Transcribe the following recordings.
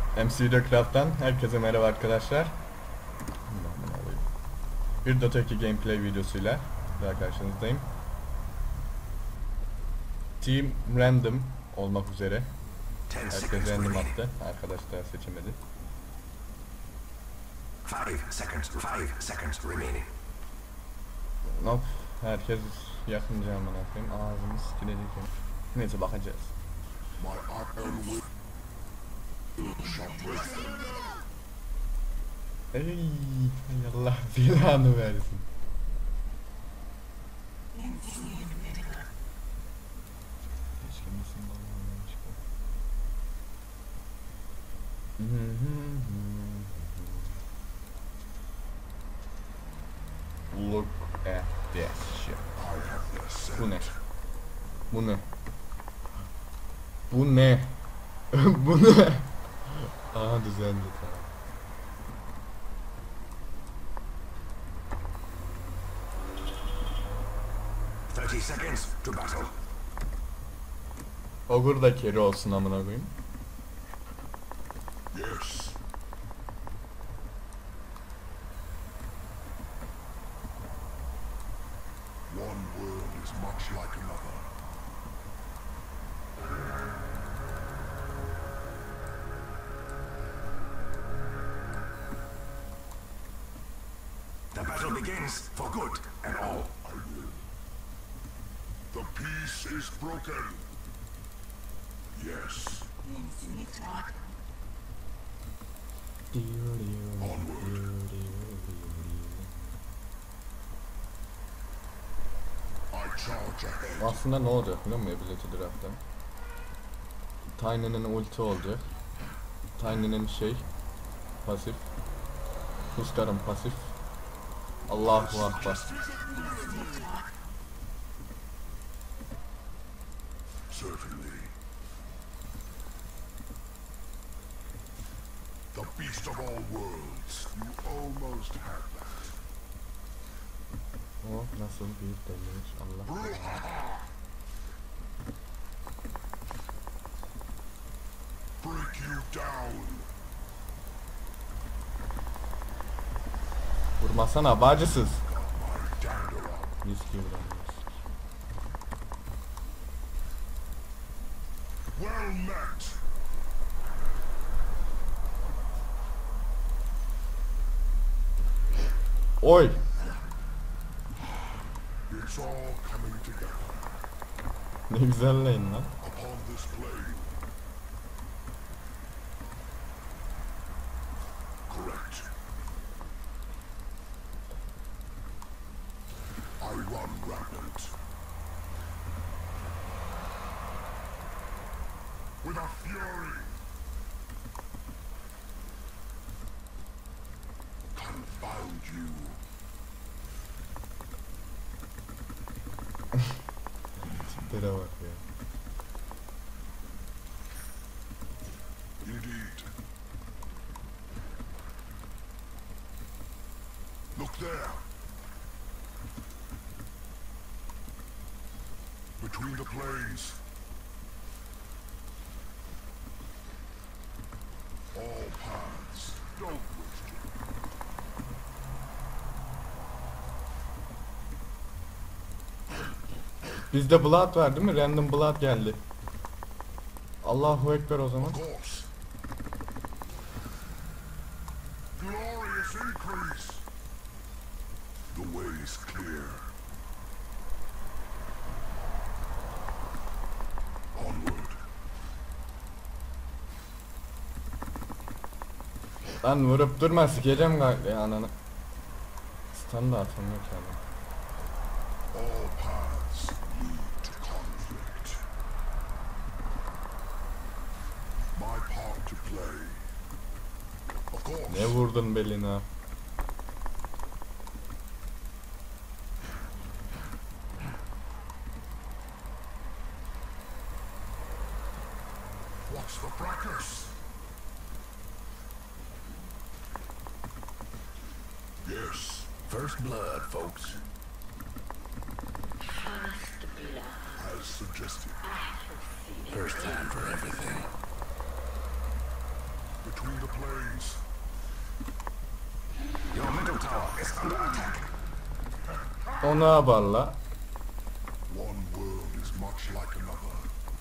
MC Videocraft'tan herkese merhaba arkadaşlar. Bir Dota 2 gameplay videosuyla daha karşınızdayım. Team Random olmak üzere. Herkes random attı. Arkadaşlar seçemedi. 5 seconds remaining. Nope. Herkes yakınca aman koyayım. Ağzımız sikilecek. Neyse bakacağız. Ey Allah belanı versin. Look at this shit. Bu ne? Bu ne? Bu ne? Bu ne? Aha düzenli tamam. Seconds to battle. Ogre da carry olsun amına koyayım. Yes. One world is much like another. The battle begins for good and all. The peace is broken. Yes. I charge ahead. Aslında ne olacak biliyor musun Ability Draft'ta? Tiny'nin ulti olacak. Tiny'nin pasif. Huskar'ın pasif. Allahu Akbar. Certainly. The beast of all worlds. You almost had that. O nasıl büyük demiş Allah. Break you down. Vurmasana bacısız. My Dandaron. Mis gibi davranmış. Well met. Oy. It's all coming together Ne güzel lane lan. upon this plane. Correct. I run rampant. With a fury. Confound you. Tiplere bak ya. Indeed. Look there. Between the planes. All paths. Don't waste it. Bizde Blood var değil mi? Random Blood geldi. Allahu Ekber o zaman. Of course. Glorious increase. The way is clear. Onward. Lan vurup durma sikeceğim galiba ananı. Stun da atamıyor ki adam. All paths lead to conflict. My part to play. Of course. Ne vurdun beline? What's the fracas? Yes. First blood, folks. First blood. As suggested. First time for everything. between the planes. Your middle tower is under attack. O ne yapar la? One world is much like another.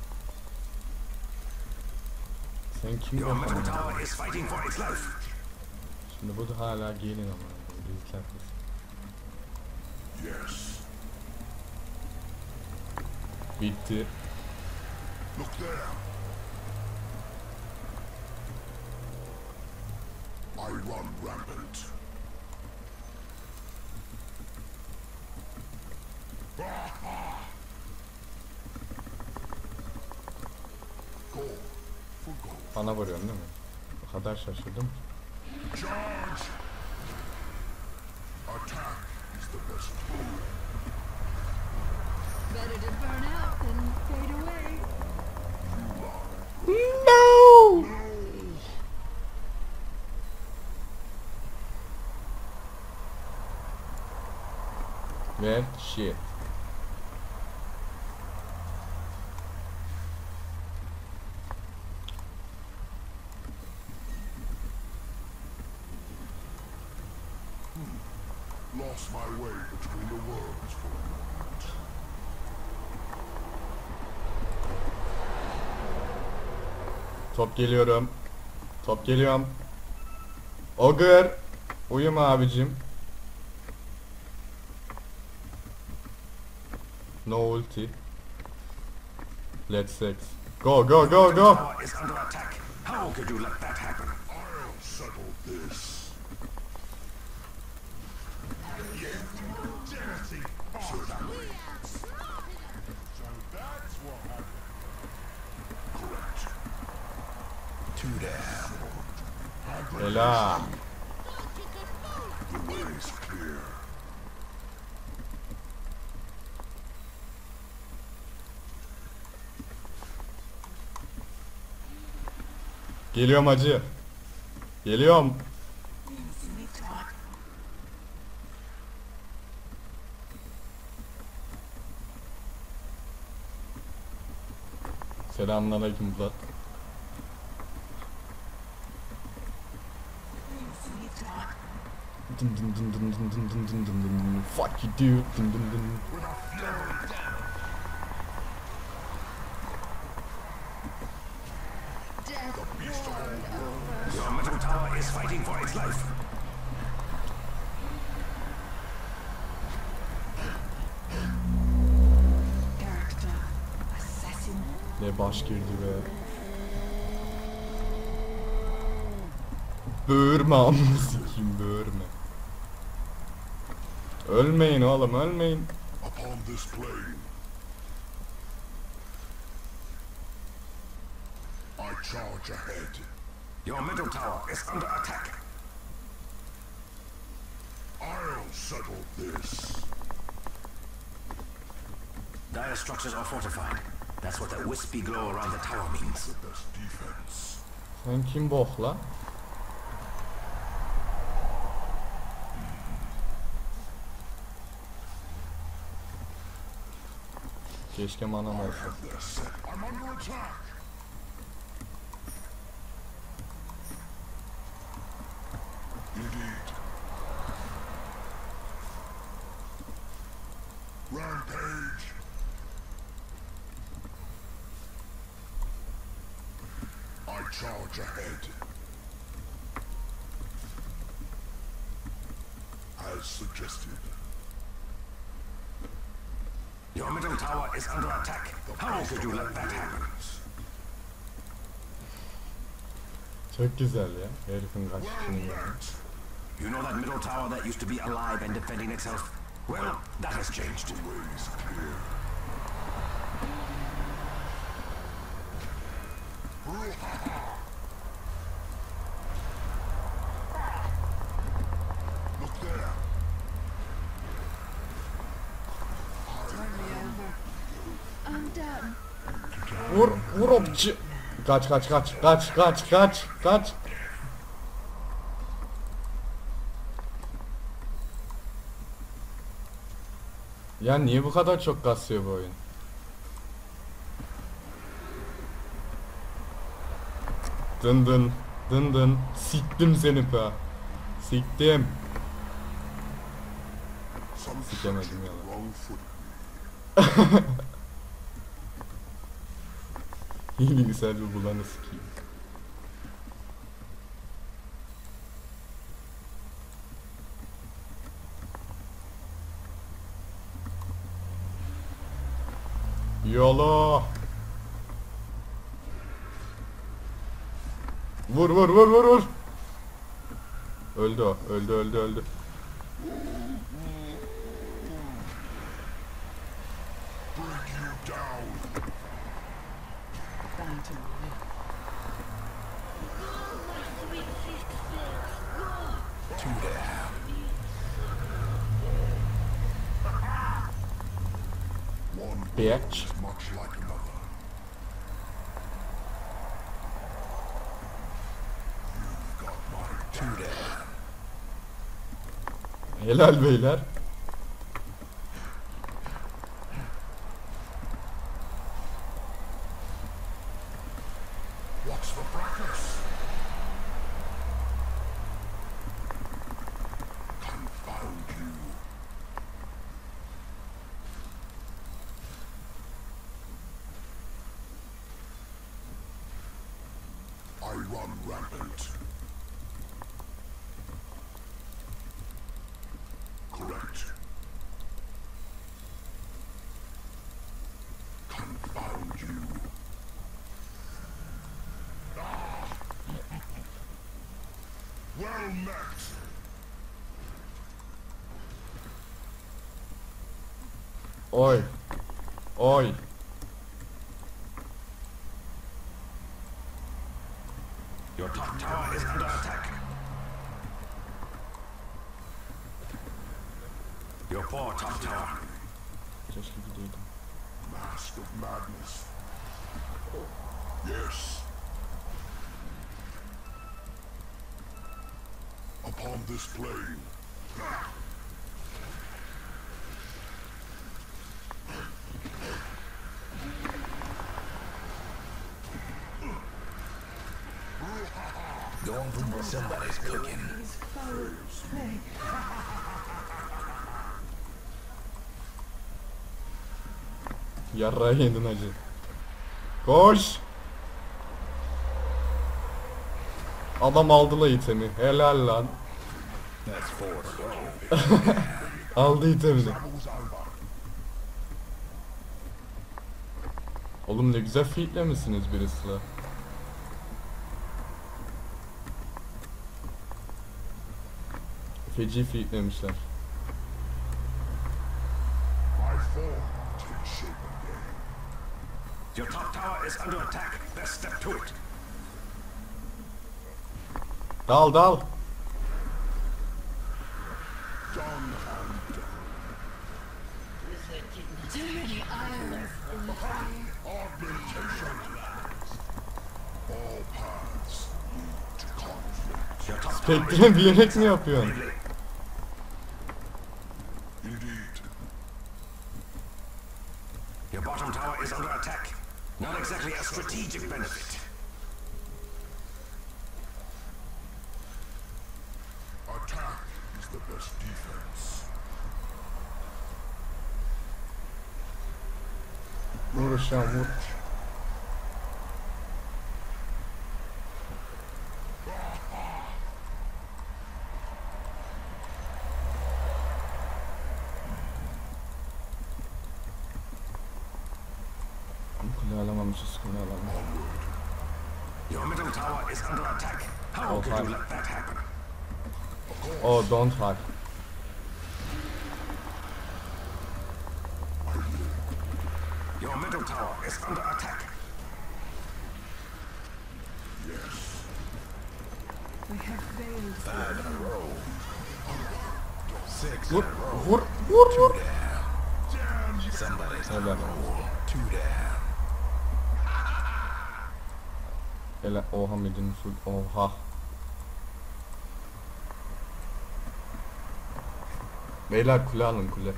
Sen kim Your middle bakalım? tower is fighting for its life. Şimdi bu da hala gelin ama. Bizler biz. Yes. Bitti. Look there. I run rampant. Go for gold. Bana vuruyorsun değil mi? O kadar şaşırdım ki. Charge! Attack is the best move. Better to burn out than fade away. No! Well, shit. Lost my way between the worlds for a moment. Top geliyorum. Top geliyorum. Ogre. Uyuma abicim. No ulti. Let's sex. Go go go go. Tower is under attack. How could you let that happen? I'll settle this. Correct. Too damn. Ela. The way is clear. Geliyorum hacı. Geliyorum. Selamünaleyküm Vlad. Dın dın dın dın dın dın dın dın dın dın. Fuck you dude. Dın dın dın. Death warmed over. Your middle tower is fighting for its life. Character. Assassin. Ne baş girdi be. Böğürme amına sikeyim böğürme. Ölmeyin oğlum ölmeyin. Upon this plane, I charge ahead. Your middle tower is under attack. I'll settle this. Dire structures are fortified. That's what that wispy glow around the tower means. The best defense. Sen kim bokla? Keşke manam olsa. They're set. I'm under attack. Indeed. Rampage. I charge ahead. As suggested. Your middle tower is under attack. How could you let that happen? Çok güzel ya. Herifin kaçışını gördüm. You know that middle tower that used to be alive and defending itself? Well, that has changed. The way is clear. Look there. Turn me over. I'm done. Vur vur opçi. Kaç kaç kaç kaç kaç kaç kaç. Ya niye bu kadar çok kasıyor bu oyun? Dın dın Dın dın. Siktim seni be. Siktim. Some Sikemedim took ya. the wrong foot. İyi bilgisayar bir bulanı sikeyim. Yolo. Vur vur vur vur vur. Öldü o. Öldü öldü öldü. Bring you down. One Bitch. is much like another. You've got my down. Helal beyler. What's the brightness? Confound you. I run rampant. Correct. Confound you. Well met. Oy. Oy. Your top tower is under attack. Your poor top tower. Keşke gideydim. Mask of madness. Yes. Upon this plane. Going from where somebody's cooking. Yarrağı yedin hacı. Koş. Adam aldı la itemi. Helal lan. That's four. Aldı itemini. Battle's over. Oğlum ne güzel feedlemişsiniz birisi la. Feci feedlemişler. My form takes shape again. Your top tower is under attack. Best step to it. Dal dal. Done and done. Too many islands in the fire. Augmentation. All paths lead to conflict. Your top tower Spektre bilerek mi yapıyorsun? Indeed. Your bottom tower is under attack. Not exactly a strategic benefit. Attack is the best defense. Vur aşağı vur. Kule alamamışız, kule alamamışız. Your middle tower is under attack. How Oh, could you hi. let that happen? Oh, don't hug. Your middle tower is under attack. We have failed. Vur, vur, vur, vur. Helal. Helal. Oha midin full. Oha. Beyler kule alın kule.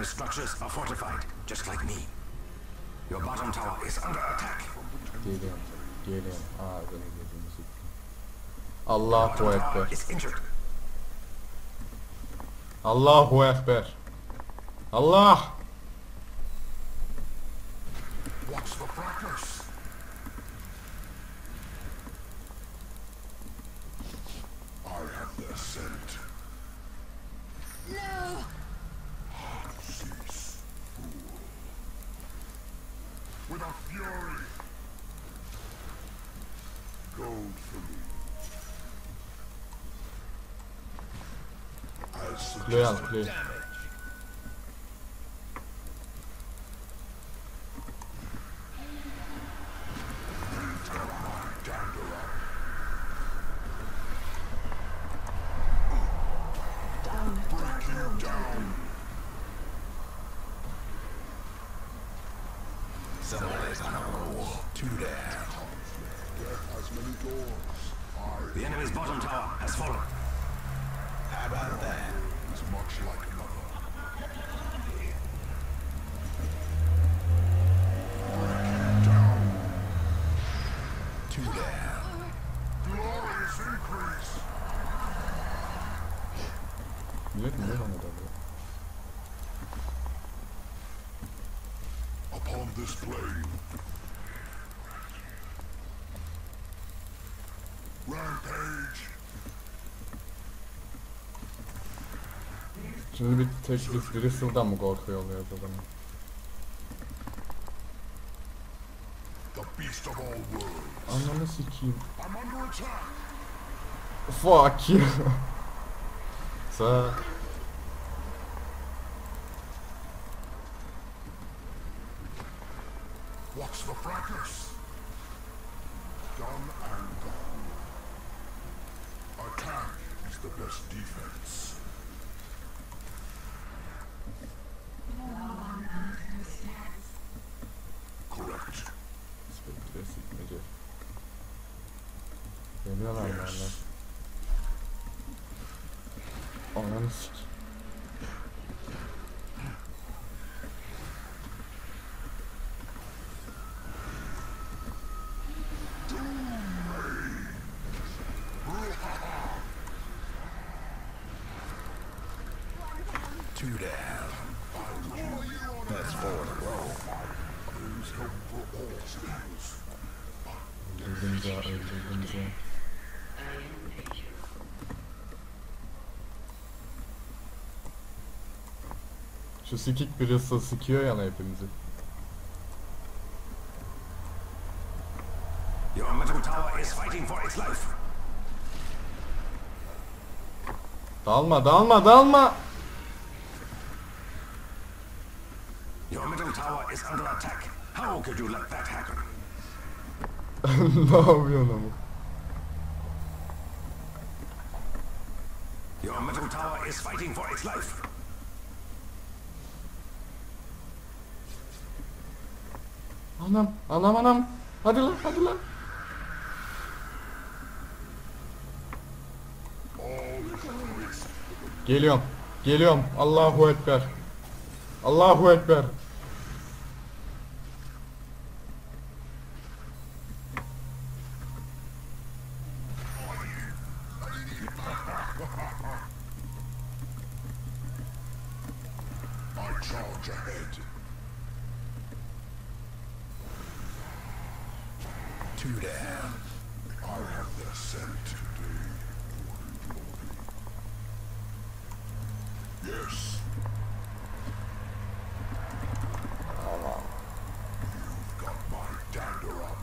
Emperor's structures are fortified, just like me. Your bottom tower is under attack. Geliyorum. Geliyorum. Ağzını gözünü sikeyim. Allahu Ekber. Is injured. Allahu Ekber. Allah! Watch the fracas. I have their scent. No! Cease, fool. With a fury. Gold for me. As Kuleyi al, suggested. kuleyi. As many doors. The enemy's bottom tower has fallen. How about that? Is much like another. Two down. Glorious increase. Millet niye bana dalıyor? Upon this plane. Rampage. Şimdi bir tek biz Bristol'dan mı korkuyor oluyoruz o zaman? The beast of all worlds. Ananı sikeyim. I'm under attack. Fuck you. Sağ. Watch the fracas. Done and gone. Attack is the best defense. Correct. Spektre sikmece. Geliyorlar yerler. Ananı sikeyim. Two down. That's four in a row. There's hope for all things. Öldüğümüze, öldüğümüze. Şu sikik birisi sikiyor yana hepimizi. Your middle tower is fighting for its life. Dalma, dalma, dalma! Your middle tower is under attack. How could you let that happen? Ne yapıyorsun ama? Your middle tower is fighting for its life. Anam, anam, anam! Hadi lan, hadi lan! Geliyorum, geliyorum. Allahu Ekber. Allahu Ekber. I charge ahead. Two down. I have the scent today. Yes. You've got my dander up.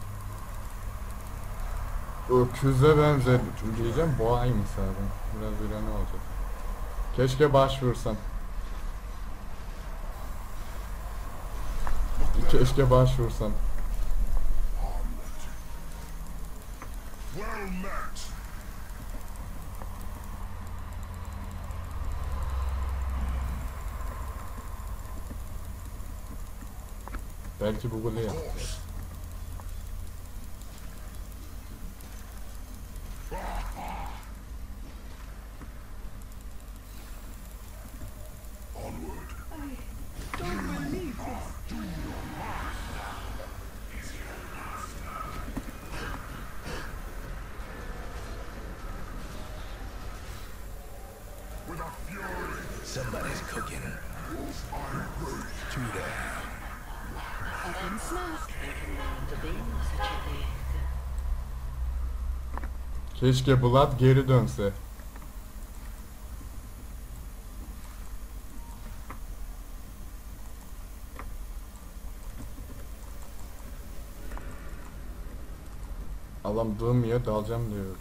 Öküze benzer diyeceğim, boğaymış zaten. Biraz öyle ne olacak? Keşke başvursam. Keşke başvursam. Well met. Belki bu golü yap. Course. Onward. Somebody's cooking. True that. Up and smack. Keşke Blood geri dönse. Adam dığmıyor, dalacağım diyor.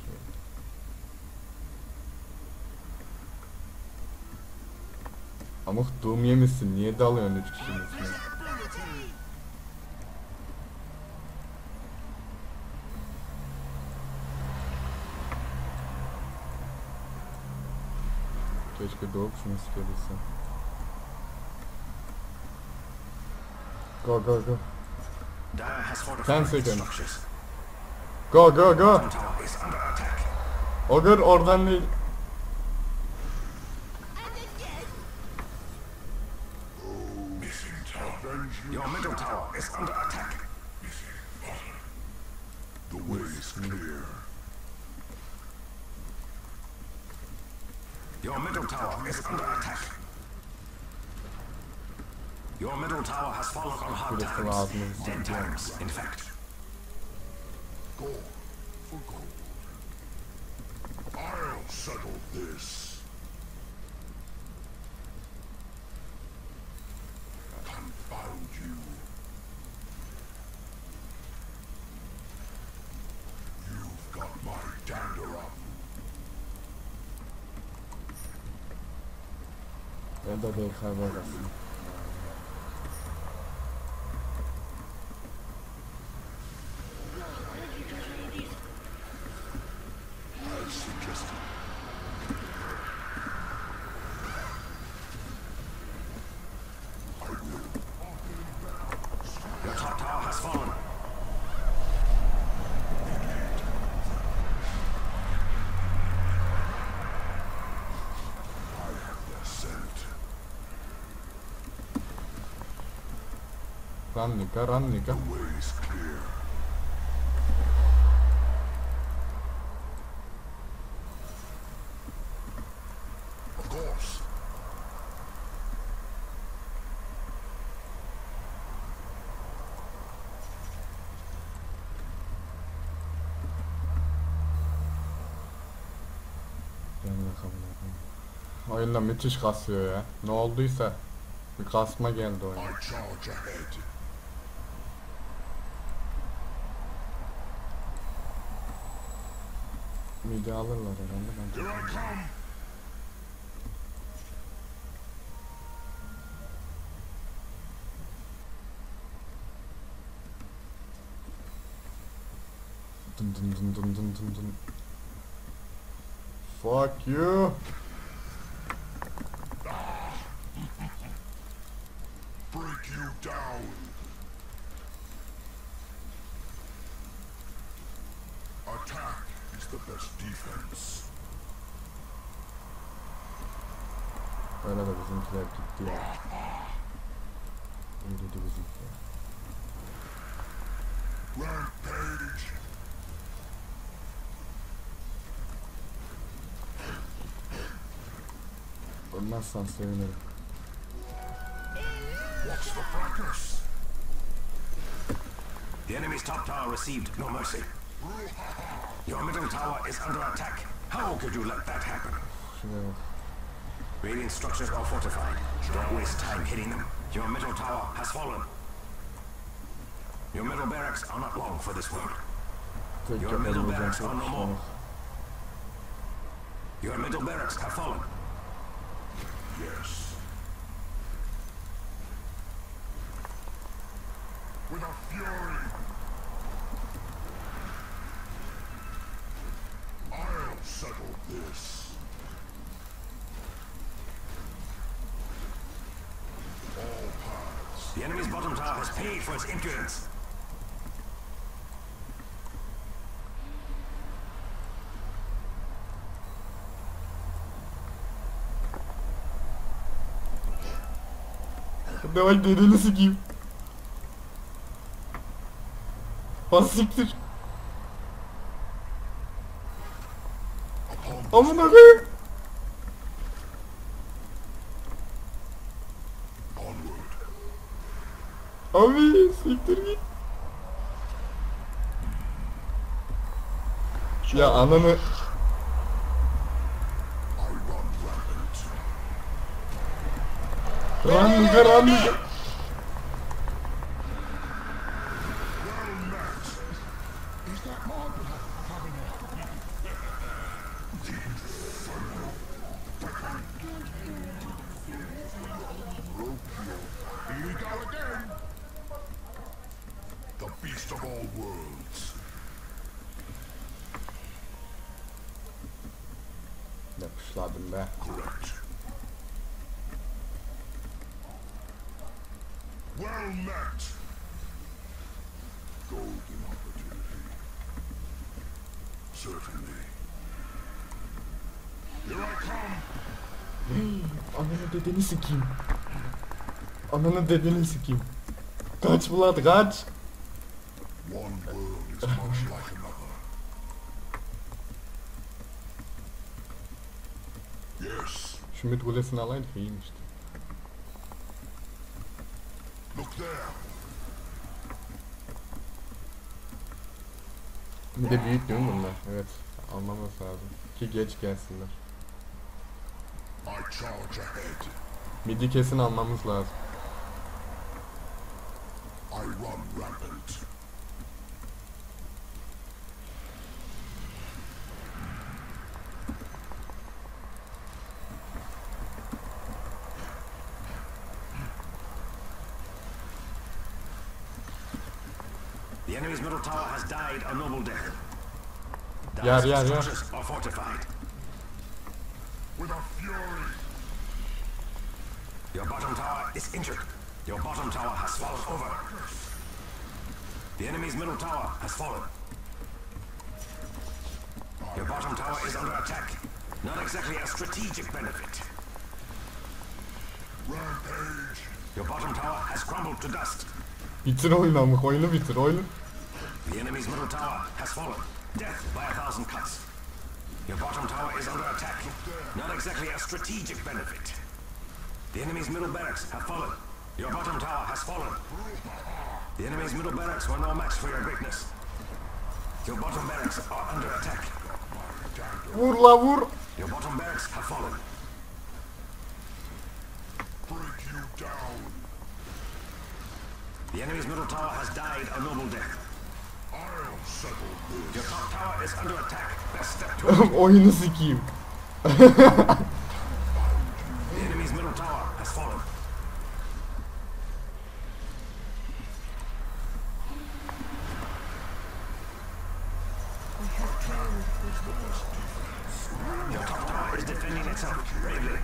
Amık doğum yemişsin, niye dalıyorsun 3 kişinin üstüne? Keşke doğup şunu sikebilsem. Go go go. Dire has 10 fortified its seconds. structures. Go go go. Bottom tower is under attack. Ogre oradan değil. Missing tower. Your middle tower is under attack. The way is clear. Your middle tower is under attack. Your middle tower has fallen on hard Burası times. ağzımızı Dead sıkıyor. times, in fact. Gold for gold. I'll settle this. Confound you. You've got my dander up. Ben de BKB arasın. As suggested. I will. Your top tower has fallen. I have the scent. Run nigga. The way is clear. Of course. Ben de kabul edeyim. Oyunda müthiş kasıyor ya. Ne olduysa bir kasma geldi oyuna. I charge ahead. Mide alırlar herhalde bence. Here I come. Dın dın dın dın dın dın dın. Fuck you. Break you down. Attack is the best defense. Öyle de bizimkiler gitti ya. Öyle de bizimkiler. Rampage. Ölmezsen sevinirim. What's the fracas? The enemy's top tower received no mercy. Your middle tower is under attack. How could you let that happen? Şuraya bak. Radiant structures are fortified. Don't waste time hitting them. Your middle tower has fallen. Your middle barracks are not long for this world. Tek Your middle yapabileceğim barracks şey are no pişman. more. Your middle barracks have fallen. Yes. With a fury. I'll settle this. All paths. The enemy's bottom tower has paid for its impudence. Demek dediğini sikeyim. Bas siktir. Amına koyayım. Abi siktir git. Ya ananı. I run rampant. Karanlık karanlık. Well met. Is that my blood coming out? Here we go again. The beast of all worlds. Yapışladım be. Correct. Well met. Golden opportunity. Certainly. Here I come. Ananı dedeni sikeyim. Ananı dedeni sikeyim. Kaç Vlad kaç. One world is much like another. Yes. Şu mid kulesini alaydık iyiymişti. Look there. Bir de büyük değil mi bunlar? Evet. Almamız lazım. Ki geç gelsinler. I charge ahead. Midi kesin almamız lazım. I run rampant. The enemy's middle tower has died a noble death. Yeah, Dyer's yeah, yeah. structures are fortified. With a fury. Your bottom tower is injured. Your bottom tower has fallen over. The enemy's middle tower has fallen. Your bottom tower is under attack. Not exactly a strategic benefit. Rampage. Your bottom tower has crumbled to dust. Bitir oyunu amık, oyunu bitir oyunu. The enemy's middle tower has fallen. Death by 1,000 cuts. Your bottom tower is under attack. Not exactly a strategic benefit. The enemy's middle barracks have fallen. Your bottom tower has fallen. The enemy's middle barracks were no match for your greatness. Your bottom barracks are under attack. Vur la vur. Your bottom barracks have fallen. Break you down. The enemy's middle tower has died a noble death. I'll settle this. Your top tower is under attack. Best step to Oyunu sikeyim. The enemy's middle tower has fallen. Your top tower is defending itself bravely.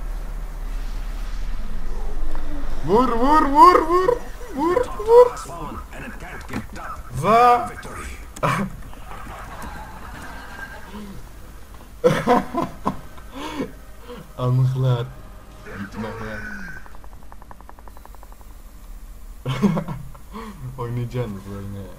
Vur vur vur vur. Vur Top vur. tower has fallen and it can't get done. Za. Victory. Amıklar. Gitmekler. Oynayacaksınız oyna ya.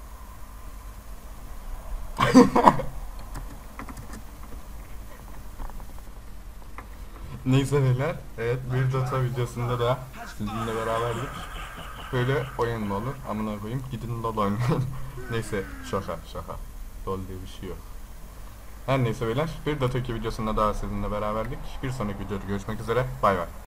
Neyse beyler, evet bir Dota videosunda da sizinle beraberdik. Böyle oyun mu olur? Amına koyayım, gidin LoL oynayın. Neyse, şaka. LoL diye bir şey yok. Her neyse beyler, bir Dota 2 videosunda daha sizinle beraberdik. Bir sonraki videoda görüşmek üzere, bay bay.